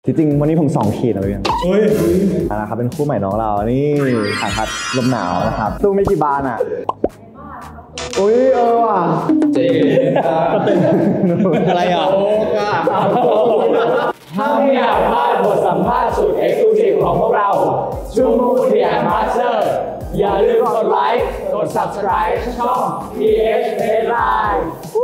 ที่จริงวันนี้ผม2 ขีดนะพี่นะครับเป็นคู่ใหม่น้องเรานี่ถ่ายพัดลมหนาวนะครับตู้ไม่กี่บานอ่ะอุ้ยว่ะเจ๊อะไรอ่ะถ้าไม่อยากพลาดบทสัมภาษณ์สุดเอ็กซ์คลูซีฟของพวกเราชูมูเดียนมาสเตอร์อย่าลืมกดไลค์กด subscribe ช่อง PH Headline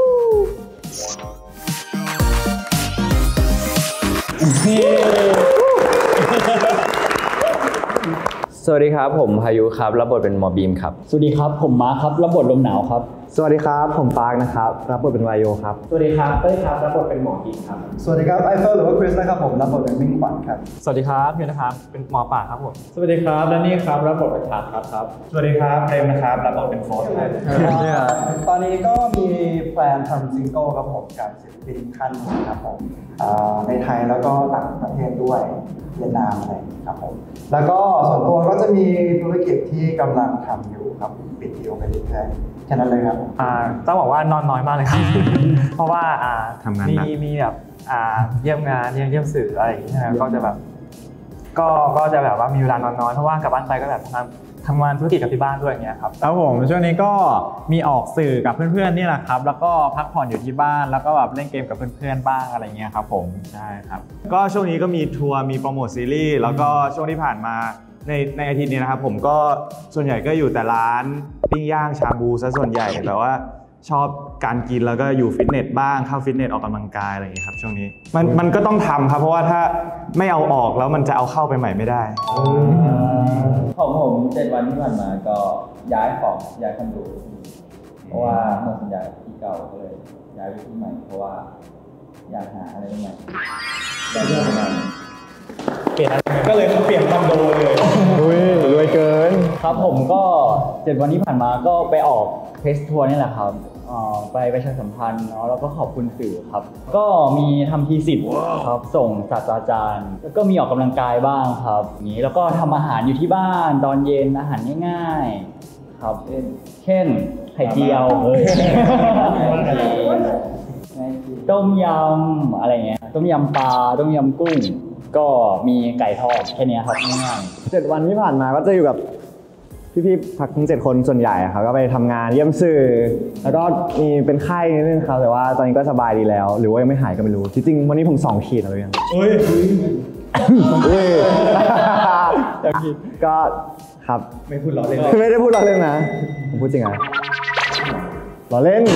สวัสดีครับผมพายุครับรับบทเป็นหมอบีมครับสวัสดีครับผมมาร์คครับรับบทลมหนาวครับสวัสดีครับผมปาร์คนะครับรับบทเป็นวายโยครับสวัสดีครับเต้ยครับรับบทเป็นหมอกินครับสวัสดีครับไอเฟิลหรือว่าคริสนะครับผมรับบทเป็นมิ่งขวัญครับสวัสดีครับเพียรนะครับเป็นหมอป่าครับผมสวัสดีครับแดนนี่ครับรับบทเป็นชาร์ตครับสวัสดีครับเรมนะครับรับบทเป็นโฟสครับตอนนี้ก็มีแพลนทำซิงเกิลครับผมกับศิลปินขั้นครับผมในไทยแล้วก็ต่างประเทศด้วยเวียดนามอะไรครับผมแล้วก็ส่วนตัวก็จะมีธุรกิจที่กำลังทำอยู่ครับปิดดีลไปเรื่อยๆแค่นั้นเลยครับต้องบอกว่านอนน้อยมากเลยครับ เพราะว่าทำงานหนักมีแบบเยี่ยมงานเยี่ยมสื่ออะไรอย่างเงี้ยก็จะแบบก็จะแบบว่ามีเวลานอนน้อยเพราะว่ากลับบ้านไปก็แบบทำงานธุรกิจกับที่บ้านด้วยอย่างเงี้ยครับแล้วผมช่วงนี้ก็มีออกสื่อกับเพื่อนๆนี่แหละครับแล้วก็พักผ่อนอยู่ที่บ้านแล้วก็แบบเล่นเกมกับเพื่อนๆบ้างอะไรเงี้ยครับผมใช่ครับก็ช่วงนี้ก็มีทัวร์มีโปรโมทซีรีส์แล้วก็ช่วงที่ผ่านมาในอาทิตย์นี้นะครับผมก็ส่วนใหญ่ก็อยู่แต่ร้านปิ้งย่างชาบูซะส่วนใหญ่แต่ว่าชอบการกินแล้วก็อยู่ฟิตเนสบ้างเข้าฟิตเนสออกกำลังกายอะไรอย่างนี้ครับช่วงนี้มันก็ต้องทำครับเพราะว่าถ้าไม่เอาออกแล้วมันจะเอาเข้าไปใหม่ไม่ได้ของผม7 วันที่ผ่านมาก็ย้ายคอนโดเพราะว่าหมดสัญญาที่เก่าก็เลยย้ายไปที่ใหม่เพราะว่าอยากหาอะไรใหม่อยากทำงานเปลี่ยนอะไรก็เลยเปลี่ยนคอนโดเลยอุ้ยรวยเกินครับผมก็7 วันที่ผ่านมาก็ไปออกเพสทัวร์นี่แหละครับไปประชาสัมพันธ์เนาะแล้วก็ขอบคุณสื่อครับก็มีทำที10ครับส่งศาสตราจารย์แล้วก็มีออกกำลังกายบ้างครับอย่างนี้แล้วก็ทำอาหารอยู่ที่บ้านตอนเย็นอาหารง่ายๆครับเช่นไข่เจียวต้มยำอะไรเงี้ยต้มยำปลาต้มยำกุ้งก็มีไก่ทอดแค่นี้ครับง่ายๆ7 วันที่ผ่านมาก็จะอยู่กับพี่ๆพักทั้ง7 คนส่วนใหญ่ครับก็ไปทำงานเยี่ยมสื่อแล้วก็มีเป็นไข้นิดนึงครับแต่ว่าตอนนี้ก็สบายดีแล้วหรือว่ายังไม่หายก็ไม่รู้ที่จริงวันนี้ผม2 ขีดแล้วยังก็ครับไม่พูดล้อเล่นไม่ได้พูดล้อเล่นนะผมพูดจริงอ่ะล้อเล่น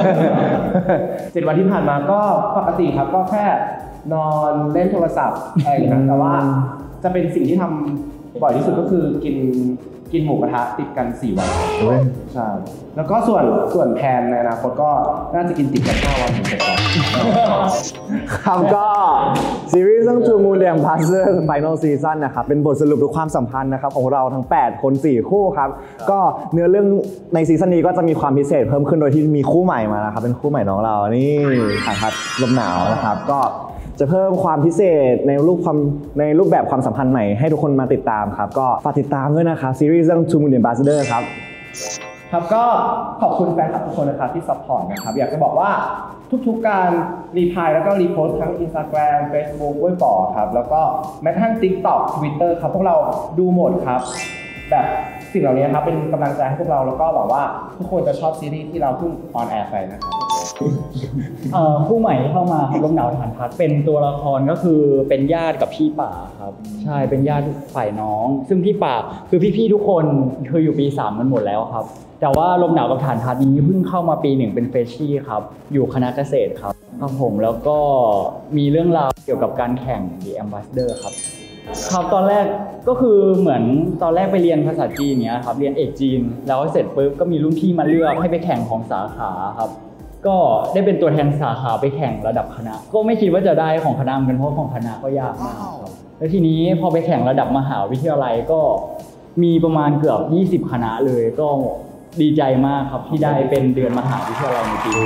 7 วันที่ผ่านมาก็ปกติครับก็แค่นอนเล่นโทรศัพท์อะไรอย่างเงี้ยแต่ว่าจะเป็นสิ่งที่ทำบ่อยที่สุดก็คือกินหมูกระทะติดกัน4 วันใช่แล้วก็ส่วนแผนในอนาคตก็น่าจะกินติดกัน5 วันถึง7 วันครับก็ซีรีส์เรื่อง Two Moon The Ambassador Final Season นะครับเป็นบทสรุปทุกความสัมพันธ์นะครับของเราทั้ง8 คน4 คู่ครับก็เนื้อเรื่องในซีซั่นนี้ก็จะมีความพิเศษเพิ่มขึ้นโดยที่มีคู่ใหม่มานะครับเป็นคู่ใหม่น้องเรานี่ถ่ายพัดลมหนาวนะครับก็จะเพิ่มความพิเศษในรูปแบบความสัมพันธ์ใหม่ให้ทุกคนมาติดตามครับก็ฝากติดตามด้วยนะครับซีรีส์เรื่อง Two Moon The Ambassador ครับก็ขอบคุณแฟนคลับทุกคนนะครับที่ซัพพอร์ตนะครับอยากจะบอกว่าทุกๆการรีพลายแล้วก็รีโพสต์ทั้ง Instagram Facebook ด้วยป่อครับแล้วก็แม้กระทั่ง TikTok Twitter ครับพวกเราดูหมดครับแบบสิ่งเหล่านี้ครับเป็นกำลังใจให้พวกเราแล้วก็หวังว่าทุกคนจะชอบซีรีส์ที่เราเพิ่งออนแอร์ไปนะครับผู้ใหม่ที่เข้ามาครับลมหนาวฐานพัดเป็นตัวละครก็คือเป็นญาติกับพี่ป่าครับใช่เป็นญาติฝ่ายน้องซึ่งพี่ป่าคือพี่ๆทุกคนคืออยู่ปี3กันหมดแล้วครับแต่ว่าลมหนาวกับฐานพัดนี้เพิ่งเข้ามาปี 1เป็นเฟรชชี่ครับอยู่คณะเกษตรครับผมแล้วก็มีเรื่องราวเกี่ยวกับการแข่ง The Ambassador ครับตอนแรกก็คือเหมือนตอนแรกไปเรียนภาษาจีนเนี้ยครับเรียนเอกจีนแล้วเสร็จปุ๊บก็มีรุ่นพี่มาเลือกให้ไปแข่งของสาขาครับก็ได้เป็นตัวแทนสาขาไปแข่งระดับคณะก็ไม่คิดว่าจะได้ของคณะกันเพราะของคณะก็ยากมากครับแล้วทีนี้พอไปแข่งระดับมหาวิทยาลัยก็มีประมาณเกือบ20 คณะเลยก็ดีใจมากครับที่ได้เป็นเดือนมหาวิทยาลัยในปี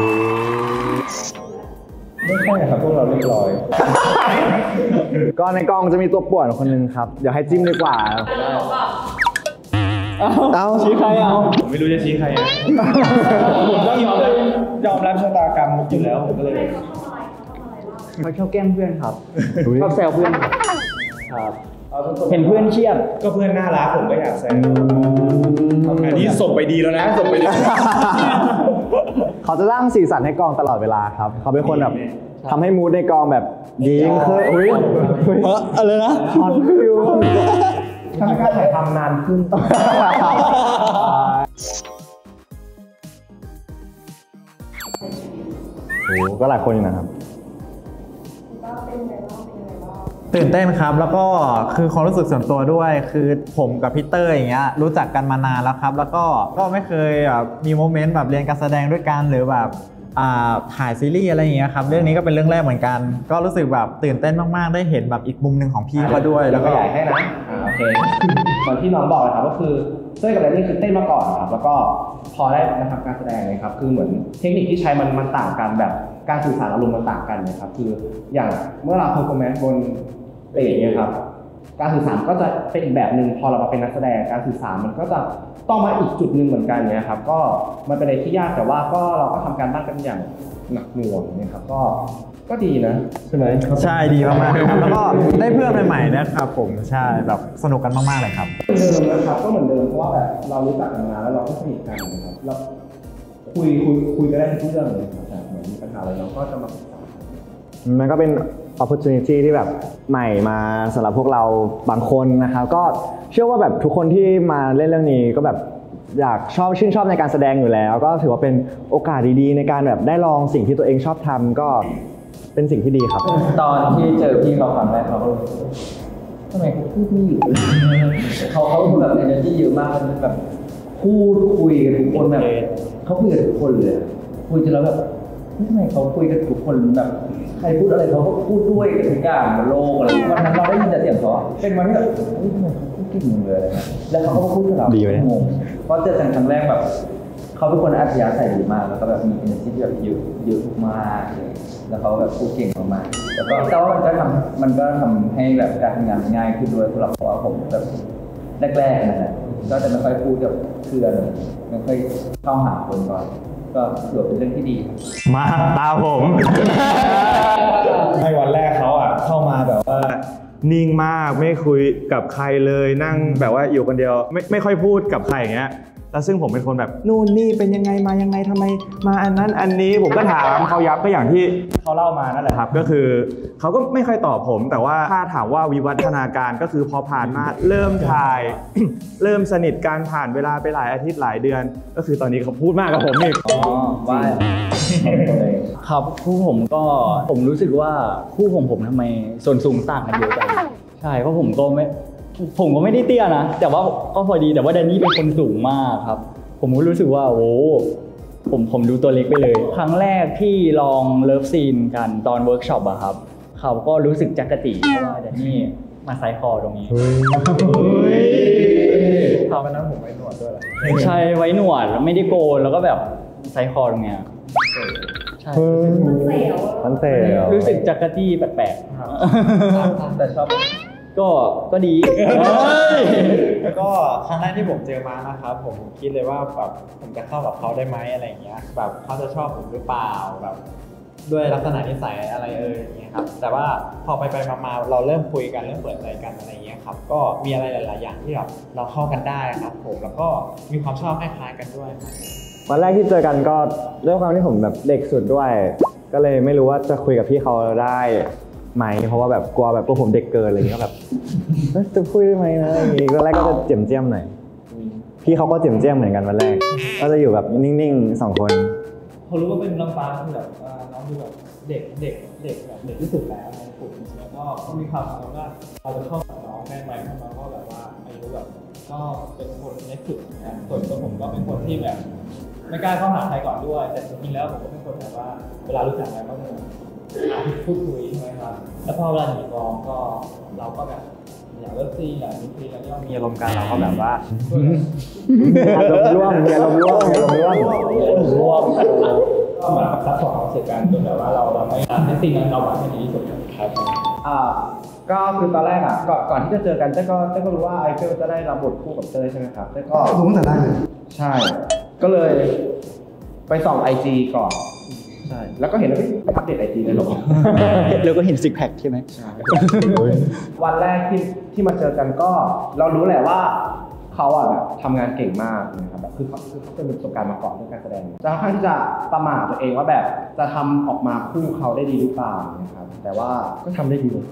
ไม่ใช่ครับพวกเราเรียบร้อยก็ในกองจะมีตัวป่วนคนนึงครับเดี๋ยวให้จิ้มดีกว่าเอาชี้ใครเอาผมไม่รู้จะชี้ใครผมต้องยอมรับชะตากรรมอยู่แล้วผมก็เลยเขาชอบแกล้งเพื่อนครับชอบแซวเพื่อนครับเห็นเพื่อนเครียดก็เพื่อนน่ารักผมก็อยากแซวอันนี้ส่งไปดีแล้วนะส่งไปดีเขาจะสร้างสีสันให้กองตลอดเวลาครับเขาเป็นคนแบบทำให้มูดในกองแบบยิงขึ้นอุ้ยอะไรนะฮอตฟิวทำให้การถ่ายทำนานขึ้นโอ้ก็หลายคนอยู่นะครับตื่นเต้นครับแล้วก็คือความรู้สึกส่วนตัวด้วยคือผมกับพีเตอร์อย่างเงี้ยรู้จักกันมานานแล้วครับแล้วก็ไม่เคยแบบมีโมเมนต์แบบเรียนการแสดงด้วยกันหรือแบบถ่ายซีรีส์อะไรอย่างเงี้ยครับเรื่องนี้ก็เป็นเรื่องแรกเหมือนกันก็รู้สึกแบบตื่นเต้นมากๆได้เห็นแบบอีกมุมหนึ่งของพี่เขาด้วยแล้วก็ใหญ่ให้นะโอเคเหมือนที่น้องบอกเลยครับก็คือเต้ยกับแดนนี่คือเต้นมาก่อนครับแล้วก็พอได้มาทำการแสดงเลยครับคือเหมือนเทคนิคที่ใช้มันต่างกันแบบการสื่อสารอารมณ์มันต่างกันนะครับคืออย่างเมื่อเราเพอร์ฟอร์แมนซ์บนสเตจเนี่ยครับการสื่อสารก็จะเป็นอีกแบบหนึ่งพอเรามาเป็นนักแสดงการสื่อสารมันก็จะต้องมาอีกจุดหนึ่งเหมือนกันเนี่ยครับก็มันเป็นอะไรที่ยากแต่ว่าก็เราก็ทำการบ้านกันอย่างหนักหน่วงนะครับก็ดีนะใช่ไหมใช่ดีมากๆครับแล้วก็ได้เพื่อนใหม่ๆนะครับผมใช่แบบสนุกกันมากๆเลยครับเหมือนเดิมนะครับก็เหมือนเดิมเพราะว่าแบบเรารู้จักกันมาแล้วเราก็สนิทกันนะครับเราคุยกันได้ทุกเรื่องเลยครับเหมือนมีปัญหาอะไรเราก็จะมาปรึกษามันก็เป็น opportunity ที่แบบใหม่มาสำหรับพวกเราบางคนนะครับก็เชื่อว่าแบบทุกคนที่มาเล่นเรื่องนี้ก็แบบอยากชื่นชอบในการแสดงอยู่แล้วก็ถือว่าเป็นโอกาสดีๆในการแบบได้ลองสิ่งที่ตัวเองชอบทำก็เป็นสิ่งที่ดีครับตอนที่เจอพี่เขาครั้งแรกเขาก็รู้สึกทำไมเขาพูดไม่หยุดเขาพูดแบบ energy เยอะมากมันแบบพูดคุยกับทุกคนแบบเขาคุยกับทุกคนเลยคุยจนแล้วแบบทำไมเขาคุยกับทุกคนแบบใครพูดอะไรเขาก็พูดด้วยกับทุกอย่างบนโลกอะไรวันนั้นเราได้ยินแต่เสียงเขาเป็นวันที่แบบเฮ้ยทำไมเขาพูดเก่งจังเลยอะไรเงี้ยแล้วเขาก็พูดกับเราดีไหมงงเพราะเจอกันครั้งแรกแบบเขาเป็นคนอัธยาศัยดีมากแล้วก็แบบมี energy ที่แบบเยอะมากเลยแล้วเขาแบบพูดเก่งมากๆแล้วก็แต่ว่ามันก็ทำให้แบบการทำงานง่ายขึ้นด้วยสำหรับเพราะว่าผมแบบแรกๆนะก็จะไม่ค่อยพูดกับเพื่อนไม่ค่อยเข้าหาคนก่อนก็ถือเป็นเรื่องที่ดีมาตาผมในวันแรกเขาอ่ะเข้ามาแบบว่านิ่งมากไม่คุยกับใครเลยนั่งแบบว่าอยู่คนเดียวไม่ค่อยพูดกับใครอย่างเงี้ยแล้วซึ่งผมเป็นคนแบบนู่นนี่เป็นยังไงมายังไงทำไมมาอันนั้นอันนี้ผมก็ถามเขายับก็อย่างที่เขาเล่ามานั่นแหละครับก็คือเขาก็ไม่ค่อยตอบผมแต่ว่าถ้าถามว่าวิวัฒนาการก็คือพอผ่านมาเริ่มถ่าย เริ่มสนิทกันผ่านเวลาไปหลายอาทิตย์หลายเดือน ก็คือตอนนี้เขาพูดมากกับผมอีกอ๋อว่าครับคู่ผมก็ผมรู้สึกว่าคู่ของผมทำไมส่วนสูงต่างกันเยอะจังใช่เพราะผมก็ไม่ได้เตี้ยนะแต่ว่าก็พอดีแต่ว่าแดนนี่เป็นคนสูงมากครับผมก็รู้สึกว่าโอ้ผมดูตัวเล็กไปเลย ครั้งแรกที่ลองเลิฟซีนกันตอนเวิร์กช็อปอะครับเขาก็รู้สึกจักรจีเพราะว่าแดนนี่มาไซคอตรงนี้ตอนนั้นผมไว้หนวดด้วยแหละใช่ไว้หนวดแล้วไม่ได้โกนแล้วก็แบบไซคอตรงเนี้ยใช่มันเตะรู้สึกจักรจี้แปลกๆแต่ชอบก็ดีแล้วก็ครั้งแรกที่ผมเจอมานะครับผมคิดเลยว่าแบบผมจะเข้ากับเขาได้ไหมอะไรอย่างเงี้ยแบบเขาจะชอบผมหรือเปล่าแบบด้วยลักษณะนิสัยอะไรอย่างเงี้ยครับแต่ว่าพอไปมาเราเริ่มคุยกันเริ่มเปิดใจกันอะไรอย่างเงี้ยครับก็มีอะไรหลายๆอย่างที่แบบเราเข้ากันได้ครับผมแล้วก็มีความชอบคล้ายๆกันด้วยครับวันแรกที่เจอกันก็ด้วยความที่ผมแบบเด็กสุดด้วย ก็เลยไม่รู้ว่าจะคุยกับพี่เขาได้ไหมเพราะว่าแบบกลัวผมเด็กเกินอะไรอย่างเงี้ยก็แบบจะคุยได้ไหมนะอย่างงี้ตอนแรกก็จะเจียมเจียมหน่อยพี่เขาก็เจียมเจียมเหมือนกันวันแรกก็จะอยู่แบบนิ่งๆ2 คนเขารู้ว่าเป็นน้องฟ้าคือแบบน้องดูแบบเด็กแบบเด็กที่สุดแล้วในกลุ่มแล้วก็มีความคิดว่าเราจะเข้ากับน้องได้ไหมเพราะน้องก็แบบว่าอายุแบบก็เป็นคนเล็กสุดนะส่วนตัวผมก็เป็นคนที่แบบไม่กล้าเข้าหาใครก่อนด้วยแต่จริงๆแล้วผมก็เป็นคนแบบว่าเวลารู้จักอะไรก็พูดคุยใช่ไหมครับแล้วพอเวลาหนีกองก็เราก็แบบอยากเลิกซีอยากมีซีแล้วก็มีอารมณ์กันเราก็แบบว่าอารมณ์ร่วมมีอารมณ์ร่วมมีอารมณ์ร่วมก็มาซัพพอร์ตความเสียกันจนแบบว่าเราไม่ให้ซีนั้นเราหวังให้ดีที่สุดครับก็คือตอนแรกอ่ะก่อนที่จะเจอกันเต้ก็รู้ว่าไอเฟลจะได้รับบทคู่กับเต้ยใช่ไหมครับเต้ก็รู้ตั้งแต่แรกเลยใช่ ก็เลยไปส่อง IG ก่อนใช่แล้วก็เห็นว่าไปอัปเดตไอจีเลยหรอแล้วก็เห็นซิกแพคใช่ไหมวันแรกที่มาเจอกันก็เรารู้แหละว่าเขาอ่ะแบบทำงานเก่งมากนะครับแบบคือเขาเป็นประสบการณ์มาก่อนเรื่องการแสดงจะค่อนข้างที่จะประมาทตัวเองว่าแบบจะทำออกมาคู่เขาได้ดีหรือเปล่านะครับแต่ว่าก็ทำได้ดีเลย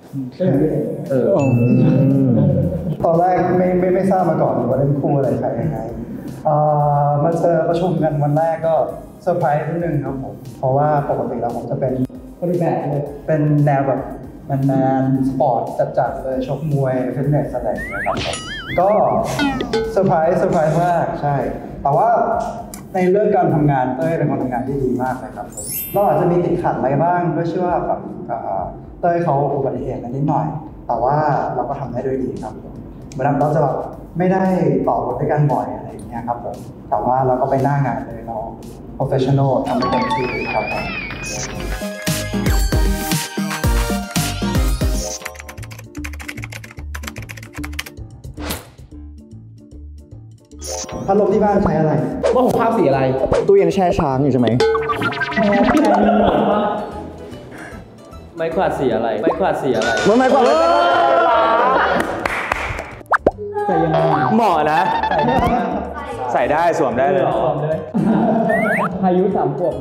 ตอนแรกไม่ทราบมาก่อนว่าเล่นคู่อะไรใครยังไงมาเจอประชุมกันวันแรกก็เซอร์ไพรส์นิดนึงครับผมเพราะว่าปกติแล้วผมจะเป็นคนแบบเลยเป็นแนวแบบแมนสปอร์ตจัดๆเลยชกมวยฟิตเนสอะไรอย่างเงี้ยครับก็เซอร์ไพรส์มากใช่แต่ว่าในเรื่องการทำงานเต้ยเป็นคนทำงานที่ดีมากเลยครับผมเราอาจจะมีติดขัดอะไรบ้างด้วยชื่อว่าแบบเต้ยเขาอุบัติเหตุนิดหน่อยแต่ว่าเราก็ทำได้ด้วยดีครับผมเวลาเราจะแบบไม่ได้ต่อบทด้วยกันบ่อยอะไรอย่างเงี้ยครับผมแต่ว่าเราก็ไปหน้างานเลยเรา professional ทำได้เต็มที่ครับผมพัดลมที่บ้านใช้อะไรว่าผมภาพสีอะไรตู้เย็นแช่ช้างอยู่ใช่ไหมไม้กวาดสีอะไรไม้กวาดสีอะไรมันไม่กว่าเหมาะนะ ใส่ได้สวมได้เลยอายุ3 ขวบ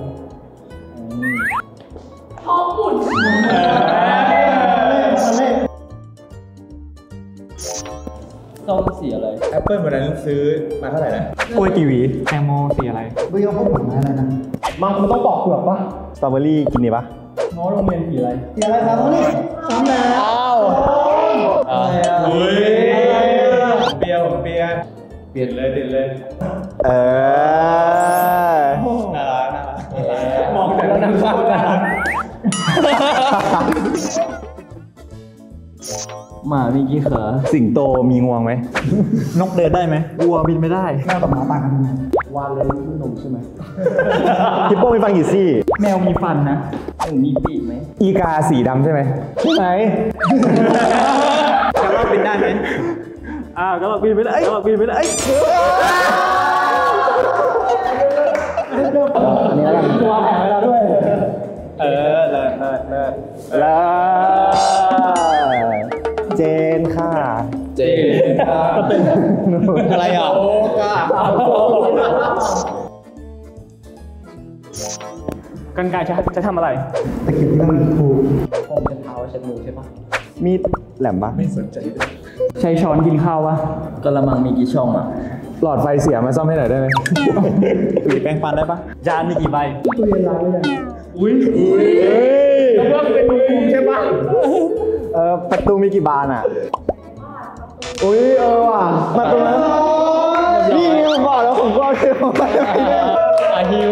ส้มสีอะไรแอปเปิลวันนั้นซื้อมาเท่าไหร่นะกล้วยกี่หวีแตงโมสีอะไรไม่ยอมพูดผมอะไรนะมันต้องปอกเปลือกป่ะสตรอเบอรี่กินดีปะน้องโรงเรียนสีอะไรอย่าอะไรครับนี่ซ้ำแล้วอุ้ยเปียเปลี่ยนเลยติดเลยเออน่ารักมองแต่แล้วนั่งฟังกันหมามีกี่ขาสิงโตมีงวงไหมนกเดินได้ไหมวัวบินไม่ได้แม่กับหมาต่างกันยังไงวานเลยขึ้นนมใช่ไหมฮิปโปมีฟันกี่ซี่แมวมีฟันนะหนูมีปีกไหมอีกาสีดำใช่ไหมใช่ไหมกระรอกบินได้ไหมกระรอกบินไม่ได้กระรอกบินไม่ได้อันนี้แล้วกันตัวแผลไว้แล้วด้วยเลิศแล้วเจนค่ะเจนอะไรอ่ะกันไกรจะทำอะไรตะเกียบที่มันถูกผมเป็นเท้าเช็ดมือใช่ปะมีดแหลมปะใช้ช้อนกินข้าววะกระมังมีกี่ช่องอ่ะหลอดไฟเสียมาซ่อมให้หน่อยได้ไหมหวีแปรงฟันได้ปะจานมีกี่ใบตู้เย็นล้างเลยแล้วก็เป็นดูคุมใช่ป่ะประตูมีกี่บานอ่ะ อุ้ยว่ะประตูนั้นนี่ผมบอกแล้วผมก็คือผมไม่ได้ฮิว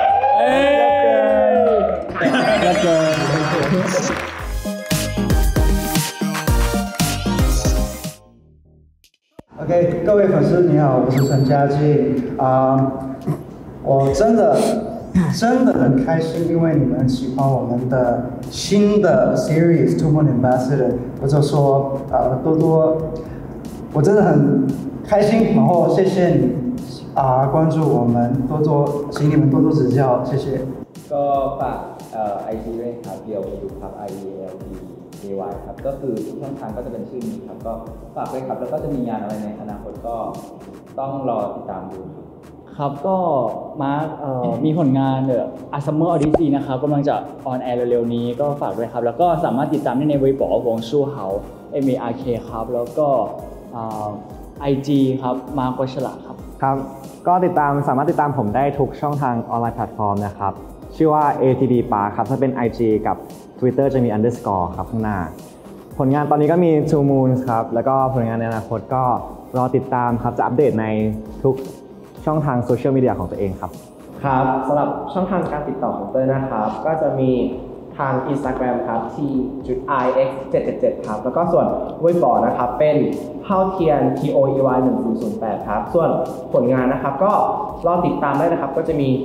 OK， 各位粉丝你好，我是陈嘉靖我真的很开心，因为你们喜欢我们的新的 series Two Moon Ambassador， 我就说多多，我真的很开心，然后谢谢你关注我们，请你们多多指教，谢谢。 ก็ฝากIG ด้วยครับเดียวดูครับ IELDAY ครับก็คือทุกช่องทางก็จะเป็นชื่อนี้ครับก็ฝากด้วยครับแล้วก็จะมีงานอะไรในอนาคตก็ต้องรอติดตามดูครับครับก็มาร์คมีผลงานA Summer Odyssey นะครับกำลังจะออนแอร์เร็วๆนี้ก็ฝากด้วยครับแล้วก็สามารถติดตามได้ในเว็บวงชู่เฮา MARK ครับแล้วก็IG ครับมาร์ควัชระครับครับก็สามารถติดตามผมได้ทุกช่องทางออนไลน์แพลตฟอร์มนะครับชื่อว่า ATD Park ครับถ้าเป็น IG กับ Twitter จะมี underscore ครับข้างหน้าผลงานตอนนี้ก็มี Two Moons ครับแล้วก็ผลงานในอนาคตก็รอติดตามครับจะอัปเดตในทุกช่องทางโซเชียลมีเดียของตัวเองครับครับสำหรับช่องทางการติดต่อของเต้ยนะครับก็จะมีทาง Instagram ครับ t.ix777 ครับแล้วก็ส่วนเว็บบอร์ดนะครับเป็นเฮาเทียน TOEY 1008ครับส่วนผลงานนะครับก็รอติดตามได้นะครับก็จะมี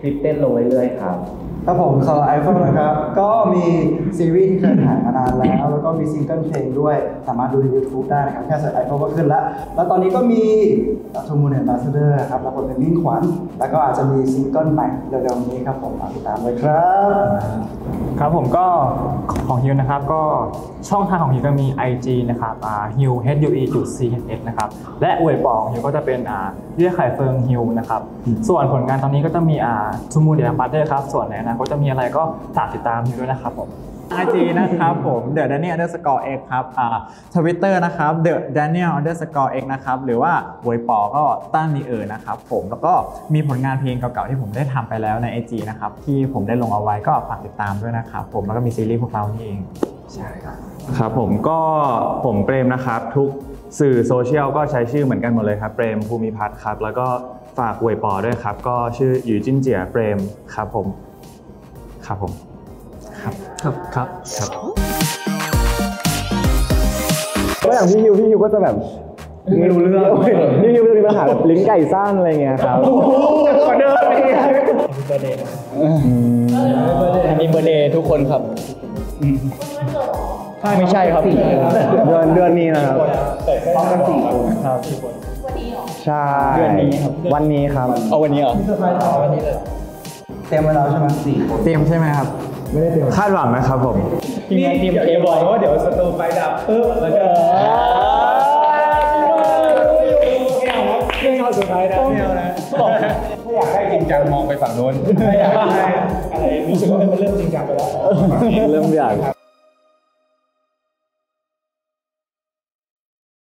คลิปเต้นลงเรื่อยๆครับครับผมสำหรับ iPhone นะครับ ก็มีซีรีส์ที่เคยถ่ายมานานแล้ว แล้วก็มีซิงเกิลเพลงด้วย สามารถดูใน YouTube ได้นะครับ แค่เสิร์ช iPhone ก็ขึ้นแล้ว แล้วตอนนี้ก็มีทูมูนแอมบาสเดอร์ครับรับบทเป็นมิ่งขวัญ แล้วก็อาจจะมีซิงเกิลใหม่เร็วๆนี้ครับผมติดตามเลยครับครับผมก็ของฮิวนะครับก็ช่องทางของฮิวก็มี IG นะครับฮิว HUE.CHS นะครับและอวยปองฮิวก็จะเป็นเรียกไข่เฟิงฮิวนะครับส่วนผลงานตอนนี้ก็จะมีทูมูเดียบัตเตอร์ครับส่วนในอนาคตจะมีอะไรก็ฝากติดตามฮิวด้วยนะครับผม IG นะครับผม The Daniel underscore X ครับTwitter นะครับ The Daniel underscore X นะครับหรือว่าเวยปอก็ตั้งนีนะครับผมแล้วก็มีผลงานเพลงเก่าๆที่ผมได้ทำไปแล้วใน IG นะครับที่ผมได้ลงเอาไว้ก็ฝากติดตามด้วยนะครับผมแล้วก็มีซีรีส์พวกเรานี่เองใช่ครับครับผมเปรมนะครับทุกสื่อโซเชียลก็ใช้ชื่อเหมือนกันหมดเลยครับเปรมภูมิพัฒน์ครับแล้วก็ฝากเวยปอด้วยครับก็ชื่อหยูจิ้นเจียเปรมครับผมครับผมครับก็อย่างพี่ฮิวก็จะแบบไม่รู้เรื่องพี่ฮิวจะมีปัญหาแบบลิ้นไก่สั้นอะไรเงี้ยครับขอเดินเลยมีเบอร์เดย์ทุกคนครับไม่ใช่ครับเดือนนี้นะครับพร้อมกัน4 คนครับใช่เดือนนี้ครับวันนี้ครับเอาวันนี้เหรอเตรียมไว้แล้วใช่ไหม4 เตรียมใช่ไหมครับคาดหวังนะครับผมทีมงานทีมเทบอยว่าเดี๋ยวสตูไฟดับปึ๊บแล้วก็ไม่เอาสุดท้ายนะไม่เอานะถ้าอยากได้จริงจังมองไปฝั่งโน้นถ้าอยากได้อะไรรู้สึกว่ามันเริ่มจริงจังไปแล้วเริ่มอยาก